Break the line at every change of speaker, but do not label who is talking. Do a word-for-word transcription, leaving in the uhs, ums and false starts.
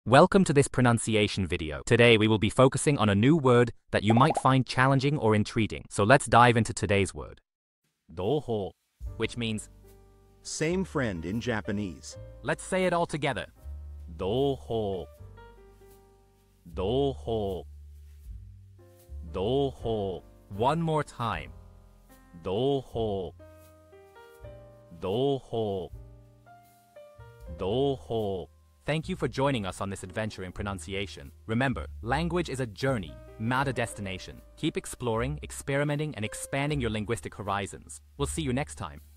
Welcome to this pronunciation video. Today we will be focusing on a new word that you might find challenging or intriguing. So let's dive into today's word. douhou, which means
same friend in Japanese.
Let's say it all together. douhou, douhou, douhou. One more time. douhou, douhou, douhou. Thank you for joining us on this adventure in pronunciation. Remember, language is a journey, not a destination. Keep exploring, experimenting, and expanding your linguistic horizons. We'll see you next time.